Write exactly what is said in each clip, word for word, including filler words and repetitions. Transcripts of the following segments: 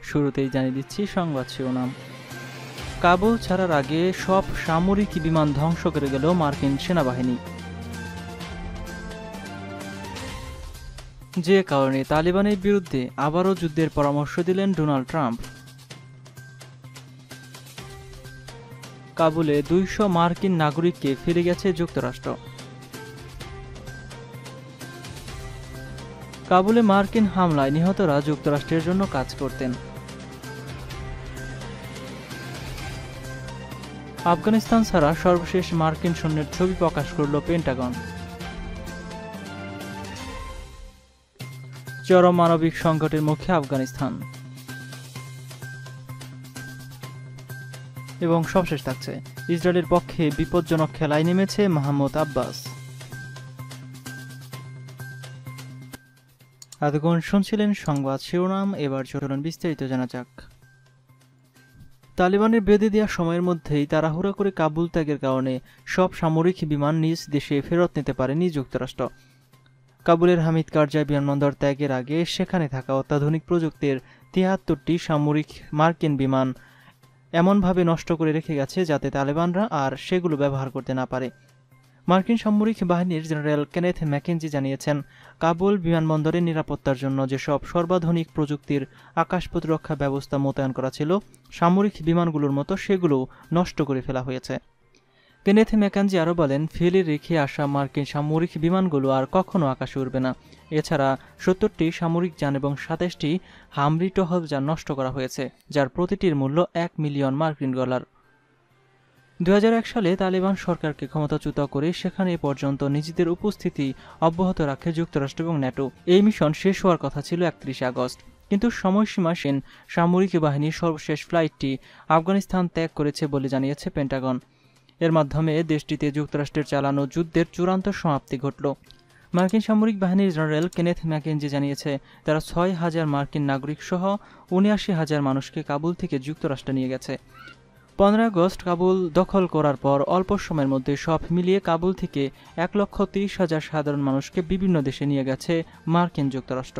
শুরুতেই জানিয়ে দিচ্ছি সংবাদ শিরোনাম। কাবুল ছাড়ার আগে সব সামরিক বিমান ধ্বংস করে গেল মার্কিন সেনাবাহিনী। যে কারণে তালিবানের বিরুদ্ধে আবারও যুদ্ধের পরামর্শ দিলেন ডোনাল্ড ট্রাম্প। কাবুলে দুইশো মার্কিন নাগরিককে ফিরে গেছে যুক্তরাষ্ট্র। কাবুলে মার্কিন হামলায় নিহতরা যুক্তরাষ্ট্রের জন্য কাজ করতেন। আফগানিস্তান ছাড়া সর্বশেষ মার্কিন সৈন্যের ছবি প্রকাশ করল পেন্টাগন। চরম মানবিক সংকটের মুখে আফগানিস্তান। এবং সবশেষ থাকছে, ইসরায়েলের পক্ষে বিপজ্জনক খেলায় নেমেছে মাহমুদ আব্বাস। এতক্ষণ শুনছিলেন সংবাদ শিরোনাম, এবার চলুন বিস্তারিত জানা যাক। তালিবানের বেঁধে দেওয়া সময়ের মধ্যেই তাড়াহুড়া করে কাবুল ত্যাগের কারণে সব সামরিক বিমান নিজ দেশে ফেরত নিতে পারেনি যুক্তরাষ্ট্র। কাবুলের হামিদ কারজাই বিমানবন্দর ত্যাগের আগে সেখানে থাকা অত্যাধুনিক প্রযুক্তির তিয়াত্তরটি সামরিক মার্কিন বিমান এমনভাবে নষ্ট করে রেখে গেছে যাতে তালেবানরা আর সেগুলো ব্যবহার করতে না পারে। মার্কিন সামরিক বাহিনীর জেনারেল কেনেথ ম্যাকেঞ্জি জানিয়েছেন, কাবুল বিমানবন্দরের নিরাপত্তার জন্য যেসব সর্বাধুনিক প্রযুক্তির আকাশ প্রতিরক্ষা ব্যবস্থা মোতায়েন করা ছিল, সামরিক বিমানগুলোর মতো সেগুলো নষ্ট করে ফেলা হয়েছে। কেনেথ ম্যাকেঞ্জি আরও বলেন, ফেলে রেখে আসা মার্কিন সামরিক বিমানগুলো আর কখনো আকাশে উড়বে না। এছাড়া সত্তরটি সামরিক যান এবং সাতাশটি হামরি টহল যান নষ্ট করা হয়েছে, যার প্রতিটির মূল্য এক মিলিয়ন মার্কিন ডলার। দুই হাজার এক সালে তালেবান সরকারকে ক্ষমতাচ্যুত করে সেখানে এ পর্যন্ত নিজেদের উপস্থিতি অব্যাহত রাখে যুক্তরাষ্ট্র এবং ন্যাটো। এই মিশন শেষ হওয়ার কথা ছিল একত্রিশে আগস্ট, কিন্তু সময়সীমাসীন সামরিক বাহিনীর সর্বশেষ ফ্লাইটটি আফগানিস্তান ত্যাগ করেছে বলে জানিয়েছে পেন্টাগন। এর মাধ্যমে দেশটিতে যুক্তরাষ্ট্রের চালানো যুদ্ধের চূড়ান্ত সমাপ্তি ঘটল। মার্কিন সামরিক বাহিনীর জেনারেল কেনেথ ম্যাকেঞ্জি জানিয়েছে, তারা ছয় হাজার মার্কিন নাগরিক সহ উনআশি হাজার মানুষকে কাবুল থেকে যুক্তরাষ্ট্রে নিয়ে গেছে। পনেরো আগস্ট কাবুল দখল করার পর অল্প সময়ের মধ্যে সব মিলিয়ে কাবুল থেকে এক লক্ষ তিরিশ হাজার সাধারণ মানুষকে বিভিন্ন দেশে নিয়ে গেছে মার্কিন যুক্তরাষ্ট্র।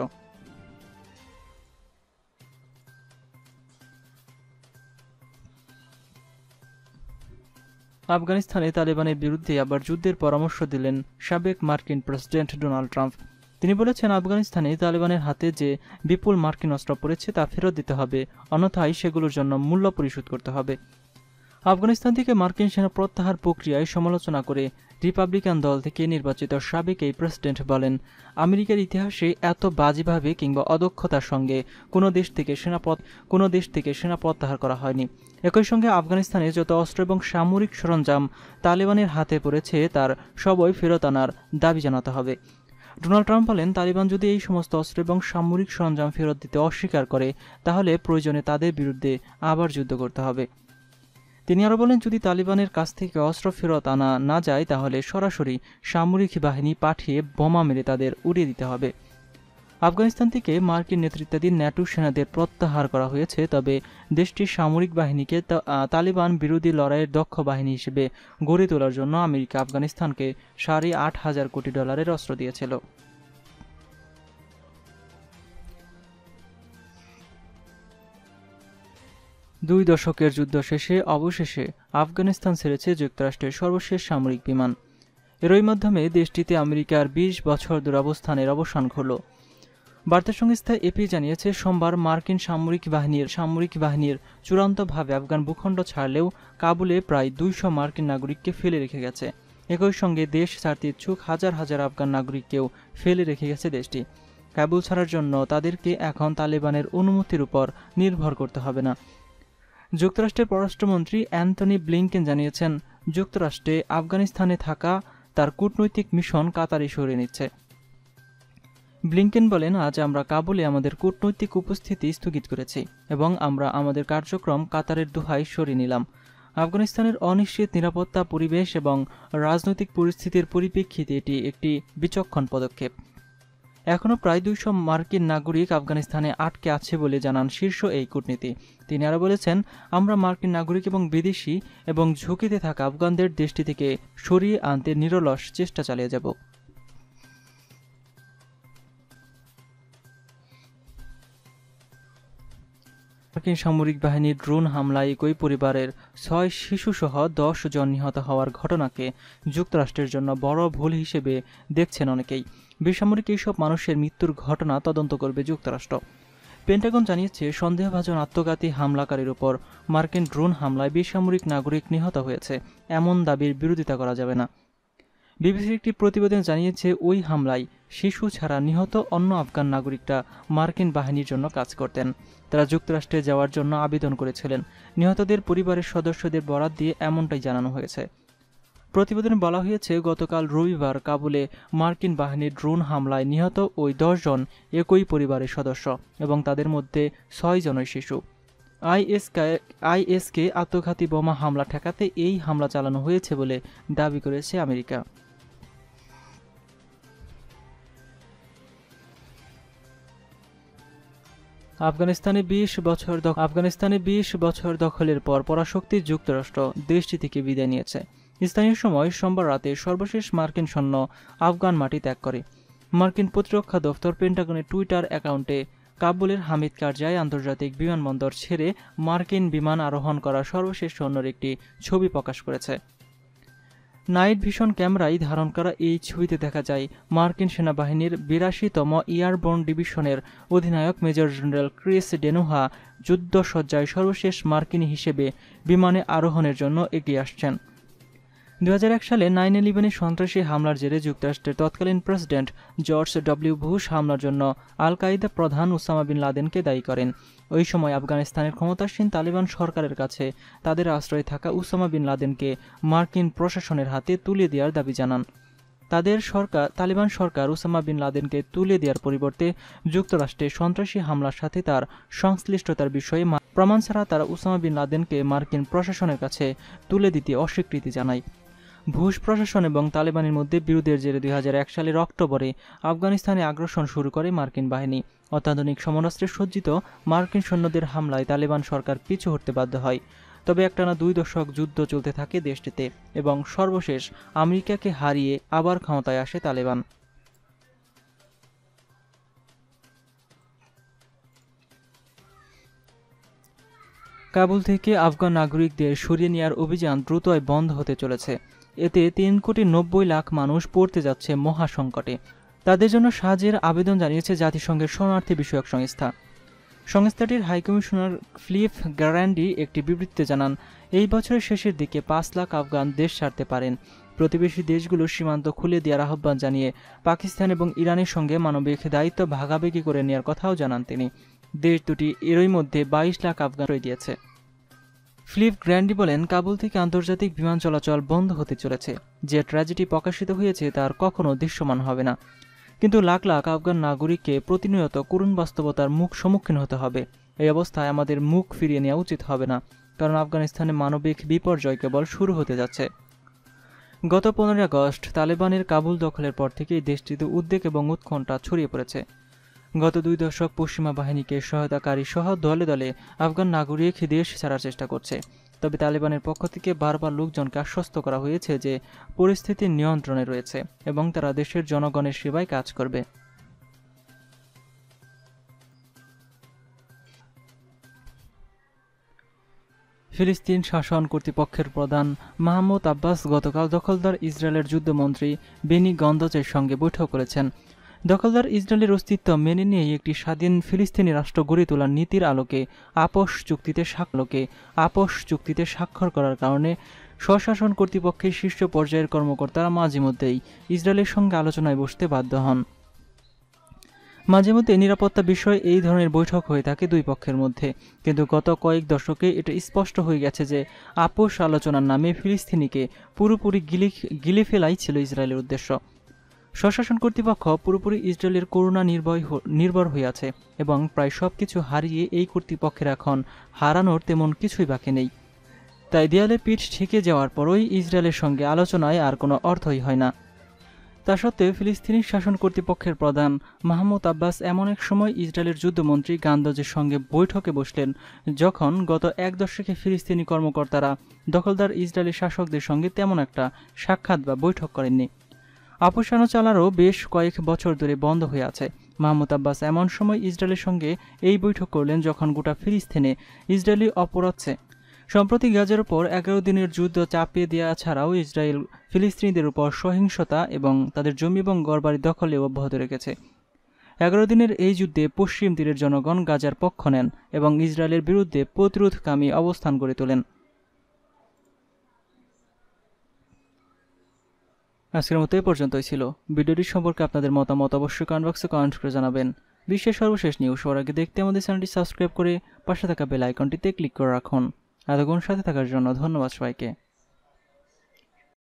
আফগানিস্তানে তালেবানের বিরুদ্ধে আবার যুদ্ধের পরামর্শ দিলেন সাবেক মার্কিন প্রেসিডেন্ট ডোনাল্ড ট্রাম্প। তিনি বলেছেন, আফগানিস্তানে তালেবানের হাতে যে বিপুল মার্কিন অস্ত্র পড়েছে তা ফেরত দিতে হবে, অন্যথায় সেগুলোর জন্য মূল্য পরিশোধ করতে হবে। আফগানিস্তান থেকে মার্কিন সেনা প্রত্যাহার প্রক্রিয়ায় সমালোচনা করে রিপাবলিকান দল থেকে নির্বাচিত সাবেক এই প্রেসিডেন্ট বলেন, আমেরিকার ইতিহাসে এত বাজেভাবে কিংবা অদক্ষতার সঙ্গে কোনো দেশ থেকে সেনাপথ কোনো দেশ থেকে সেনা প্রত্যাহার করা হয়নি। একই সঙ্গে আফগানিস্তানে যত অস্ত্র এবং সামরিক সরঞ্জাম তালেবানের হাতে পড়েছে তার সবই ফেরত আনার দাবি জানাতে হবে। ডোনাল্ড ট্রাম্প বলেন, তালিবান যদি এই সমস্ত অস্ত্র এবং সামরিক সরঞ্জাম ফেরত দিতে অস্বীকার করে তাহলে প্রয়োজনে তাদের বিরুদ্ধে আবার যুদ্ধ করতে হবে। তিনি আরও বলেন, যদি তালিবানের কাছ থেকে অস্ত্র ফেরত আনা না যায় তাহলে সরাসরি সামরিক বাহিনী পাঠিয়ে বোমা মেরে তাদের উড়িয়ে দিতে হবে। আফগানিস্তান থেকে মার্কিন নেতৃত্বাধীন ন্যাটো সেনাদের প্রত্যাহার করা হয়েছে, তবে দেশটির সামরিক বাহিনীকে তালিবান বিরোধী লড়াইয়ের দক্ষ বাহিনী হিসেবে গড়ে তোলার জন্য আমেরিকা আফগানিস্তানকে সাড়ে আট হাজার কোটি ডলারের অস্ত্র দিয়েছিল। দুই দশকের যুদ্ধ শেষে অবশেষে আফগানিস্তান ছেড়েছে যুক্তরাষ্ট্রের সর্বশেষ সামরিক বিমান। এরই মাধ্যমে দেশটিতে আমেরিকার বিশ বছর দুরবস্থানের অবসান ঘটল। বার্তা সংস্থা এপি জানিয়েছে, সোমবার মার্কিন সামরিক বাহিনীর সামরিক বাহিনীর চূড়ান্তভাবে আফগান ভূখণ্ড ছাড়লেও কাবুলে প্রায় দুইশো মার্কিন নাগরিককে ফেলে রেখে গেছে। একই সঙ্গে দেশ ছাড়তে ইচ্ছুক হাজার হাজার আফগান নাগরিককেও ফেলে রেখে গেছে দেশটি। কাবুল ছাড়ার জন্য তাদেরকে এখন তালেবানের অনুমতির উপর নির্ভর করতে হবে না। যুক্তরাষ্ট্রের পররাষ্ট্রমন্ত্রী অ্যান্টনি ব্লিংকেন জানিয়েছেন, যুক্তরাষ্ট্রে আফগানিস্তানে থাকা তার কূটনৈতিক মিশন কাতারে সরিয়ে নিচ্ছে। ব্লিংকেন বলেন, আজ আমরা কাবুলে আমাদের কূটনৈতিক উপস্থিতি স্থগিত করেছি এবং আমরা আমাদের কার্যক্রম কাতারের দোহায় সরিয়ে নিলাম। আফগানিস্তানের অনিশ্চিত নিরাপত্তা পরিবেশ এবং রাজনৈতিক পরিস্থিতির পরিপ্রেক্ষিতে এটি একটি বিচক্ষণ পদক্ষেপ। এখনও প্রায় দুইশো মার্কিন নাগরিক আফগানিস্তানে আটকে আছে বলে জানান শীর্ষ এই কূটনীতি। তিনি আরও বলেছেন, আমরা মার্কিন নাগরিক এবং বিদেশি এবং ঝুঁকিতে থাকা আফগানদের দেশটি থেকে সরিয়ে আনতে নিরলস চেষ্টা চালিয়ে যাব। মার্কিন সামরিক বাহিনীর ড্রোন হামলায় একই পরিবারের ছয় শিশুসহ দশ জন নিহত হওয়ার ঘটনাকে যুক্তরাষ্ট্রের জন্য বড় ভুল হিসেবে দেখছেন অনেকেই। বেসামরিক এইসব মানুষের মৃত্যুর ঘটনা তদন্ত করবে যুক্তরাষ্ট্র। পেন্টাগন জানিয়েছে, সন্দেহভাজন আত্মঘাতী হামলাকারীর উপর মার্কিন ড্রোন হামলায় বেসামরিক নাগরিক নিহত হয়েছে এমন দাবির বিরোধিতা করা যাবে না। বিবিসির একটি প্রতিবেদন জানিয়েছে, ওই হামলায় শিশু ছাড়া নিহত অন্য আফগান নাগরিকরা মার্কিন বাহিনীর জন্য কাজ করতেন। তারা যুক্তরাষ্ট্রে যাওয়ার জন্য আবেদন করেছিলেন। নিহতদের পরিবারের সদস্যদের বরাত দিয়ে এমনটাই জানানো হয়েছে। প্রতিবেদনে বলা হয়েছে, গতকাল রবিবার কাবুলে মার্কিন বাহিনীর ড্রোন হামলায় নিহত ওই দশ জন একই পরিবারের সদস্য এবং তাদের মধ্যে ছয় জনই শিশু। আইএসকে আইএসকে আত্মঘাতী বোমা হামলা ঠেকাতে এই হামলা চালানো হয়েছে বলে দাবি করেছে আমেরিকা। আফগানিস্তানে বিশ বছর আফগানিস্তানে বিশ বছর দখলের পর পরাশক্তি যুক্তরাষ্ট্র দেশটি থেকে বিদায় নিয়েছে। স্থানীয় সময় সোমবার রাতে সর্বশেষ মার্কিন সৈন্য আফগান মাটি ত্যাগ করে। মার্কিন প্রতিরক্ষা দপ্তর পেন্টাগনের টুইটার অ্যাকাউন্টে কাবুলের হামিদ কারজাই আন্তর্জাতিক বিমানবন্দর ছেড়ে মার্কিন বিমান আরোহণ করা সর্বশেষ সৈন্যর একটি ছবি প্রকাশ করেছে। নাইট ভিশন ক্যামেরায় ধারণ করা এই ছবিতে দেখা যায় মার্কিন সেনাবাহিনীর বিরাশিতম এয়ারবোর্ন ডিভিশনের অধিনায়ক মেজর জেনারেল ক্রিস ডেনোহা যুদ্ধসজ্জায় সর্বশেষ মার্কিনী হিসেবে বিমানে আরোহণের জন্য এগিয়ে আসছেন। দুই হাজার এক সালে নাইন ইলেভেনের সন্ত্রাসী হামলার জেরে যুক্তরাষ্ট্রের তৎকালীন প্রেসিডেন্ট জর্জ ডব্লিউ বুশ হামলার জন্য আল কায়দা প্রধান ওসামা বিন লাদেনকে দায়ী করেন। ওই সময় আফগানিস্তানের ক্ষমতাসীন তালিবান সরকারের কাছে তাদের আশ্রয়ে থাকা ওসামা বিন লাদেনকে মার্কিন প্রশাসনের হাতে তুলে দেওয়ার দাবি জানান। তাদের সরকার তালিবান সরকার ওসামা বিন লাদেনকে তুলে দেওয়ার পরিবর্তে যুক্তরাষ্ট্রে সন্ত্রাসী হামলার সাথে তার সংশ্লিষ্টতার বিষয়ে প্রমাণ ছাড়া তারা ওসামা বিন লাদেনকে মার্কিন প্রশাসনের কাছে তুলে দিতে অস্বীকৃতি জানায়। বুশ প্রশাসন এবং তালেবানের মধ্যে বিরোধের জেরে দুই হাজার এক সালের অক্টোবরে আফগানিস্তানে আগ্রাসন শুরু করে মার্কিন বাহিনী। অত্যাধুনিক সমরাস্ত্রে সজ্জিত মার্কিন সৈন্যদের হামলায় তালেবান সরকার পিছু হটতে বাধ্য হয়। তবে একটানা দুই দশক যুদ্ধ চলতে থাকে দেশটিতে এবং সর্বশেষ আমেরিকাকে হারিয়ে আবার ক্ষমতায় আসে তালেবান। কাবুল থেকে আফগান নাগরিকদের সরিয়ে নেওয়ার অভিযান দ্রুতই বন্ধ হতে চলেছে। এতে তিন কোটি নব্বই লাখ মানুষ পড়তে যাচ্ছে মহাসংকটে। তাদের জন্য সাহায্যের আবেদন জানিয়েছে জাতিসংঘের শরণার্থী বিষয়ক সংস্থা। সংস্থাটির হাইকমিশনার ফিলিপ গ্র্যান্ডি একটি বিবৃতিতে জানান, এই বছরের শেষের দিকে পাঁচ লাখ আফগান দেশ ছাড়তে পারেন। প্রতিবেশী দেশগুলোর সীমান্ত খুলে দেওয়ার আহ্বান জানিয়ে পাকিস্তান এবং ইরানের সঙ্গে মানবিক দায়িত্ব ভাগাভাগি করে নেওয়ার কথাও জানান তিনি। দেশ দুটি এরই মধ্যে বাইশ লাখ আফগান রয়ে দিয়েছে। ফিলিপ গ্র্যান্ডি বলেন, কাবুল থেকে আন্তর্জাতিক বিমান চলাচল বন্ধ হতে চলেছে। যে ট্র্যাজেডি প্রকাশিত হয়েছে তার কখনো দৃশ্যমান হবে না, কিন্তু লাখ লাখ আফগান নাগরিককে প্রতিনিয়ত করুণ বাস্তবতার মুখ সম্মুখীন হতে হবে। এই অবস্থায় আমাদের মুখ ফিরিয়ে নেওয়া উচিত হবে না, কারণ আফগানিস্তানে মানবিক বিপর্যয় কেবল শুরু হতে যাচ্ছে। গত পনেরোই আগস্ট তালেবানের কাবুল দখলের পর থেকেই দেশটিতে উদ্বেগ এবং উৎকণ্ঠা ছড়িয়ে পড়েছে। গত দুই দশক পশ্চিমা বাহিনীকে সহায়তাকারী সহ দলে দলে আফগান নাগরিক দেশ ছাড়ার চেষ্টা করছে। তবে তালেবানের পক্ষ থেকে বারবার লোকজনকে আশ্বস্ত করা হয়েছে যে পরিস্থিতি নিয়ন্ত্রণে রয়েছে এবং তারা দেশের জনগণের সেবায় কাজ করবে। ফিলিস্তিন শাসন কর্তৃপক্ষের প্রধান মাহমুদ আব্বাস গতকাল দখলদার ইসরায়েলের যুদ্ধমন্ত্রী বেনি গন্ধজের সঙ্গে বৈঠক করেছেন। দখলদার ইসরায়েলের অস্তিত্ব মেনে নিয়ে একটি স্বাধীন ফিলিস্তিনি রাষ্ট্র গড়ে তোলার নীতির আলোকে আপোষ চুক্তিতে স্বাক্ষরকে আপোষ চুক্তিতে স্বাক্ষর করার কারণে স্বশাসন কর্তৃপক্ষের শীর্ষ পর্যায়ের কর্মকর্তারা মাঝে মধ্যেই ইসরায়েলের সঙ্গে আলোচনায় বসতে বাধ্য হন। মাঝে মধ্যে নিরাপত্তা বিষয়ে এই ধরনের বৈঠক হয়ে থাকে দুই পক্ষের মধ্যে, কিন্তু গত কয়েক দশকে এটা স্পষ্ট হয়ে গেছে যে আপোষ আলোচনার নামে ফিলিস্তিনিকে পুরোপুরি গিলে গিলে ফেলাই ছিল ইসরায়েলের উদ্দেশ্য। স্বশাসন কর্তৃপক্ষ পুরোপুরি ইসরায়েলের করুণা নির্ভয় নির্ভর হয়ে আছে এবং প্রায় সব কিছু হারিয়ে এই কর্তৃপক্ষের এখন হারানোর তেমন কিছুই বাকি নেই। তাই দেয়ালে পিঠ ঠেকে যাওয়ার পরই ইসরায়েলের সঙ্গে আলোচনায় আর কোনো অর্থই হয় না। তা সত্ত্বেও ফিলিস্তিনি শাসন কর্তৃপক্ষের প্রধান মাহমুদ আব্বাস এমন এক সময় ইসরায়েলের যুদ্ধমন্ত্রী গান্ধজের সঙ্গে বৈঠকে বসলেন যখন গত এক দশকে ফিলিস্তিনি কর্মকর্তারা দখলদার ইসরায়েলি শাসকদের সঙ্গে তেমন একটা সাক্ষাৎ বা বৈঠক করেননি। আপোষ আলোচনারও বেশ কয়েক বছর ধরে বন্ধ হয়ে আছে। মাহমুদ আব্বাস এমন সময় ইসরায়েলের সঙ্গে এই বৈঠক করলেন যখন গোটা ফিলিস্তিনে ইসরায়েলি অপরাধে সম্প্রতি গাজার উপর এগারো দিনের যুদ্ধ চাপিয়ে দেওয়া ছাড়াও ইসরায়েল ফিলিস্তিনিদের উপর সহিংসতা এবং তাদের জমি এবং ঘরবাড়ি দখলে অব্যাহত রেখেছে। এগারো দিনের এই যুদ্ধে পশ্চিম তীরের জনগণ গাজার পক্ষ নেন এবং ইসরায়েলের বিরুদ্ধে প্রতিরোধকামী অবস্থান গড়ে তোলেন। আজকের মতো এ পর্যন্তই ছিল। ভিডিওটি সম্পর্কে আপনাদের মতামত অবশ্যই কমেন্ট বক্সে কমেন্ট করে জানাবেন। বিশ্বের সর্বশেষ নিউজ সবার আগে দেখতে আমাদের চ্যানেলটি সাবস্ক্রাইব করে পাশে থাকা বেল আইকনটিতে ক্লিক করে রাখুন। এতক্ষণ সাথে থাকার জন্য ধন্যবাদ সবাইকে।